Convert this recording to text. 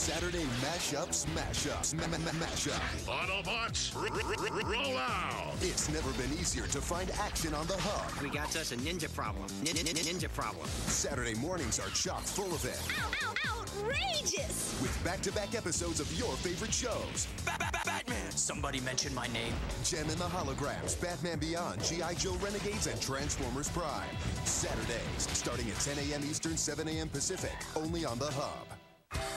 Saturday Mashup Smash Up. Autobots, roll out! It's never been easier to find action on the hub. We got us a ninja problem. Ninja problem. Saturday mornings are chock full of it. Outrageous! With back-to-back episodes of your favorite shows. Batman! Somebody mentioned my name. Gem in the Holograms, Batman Beyond, G.I. Joe Renegades, and Transformers Prime. Saturdays, starting at 10 a.m. Eastern, 7 a.m. Pacific, only on the hub.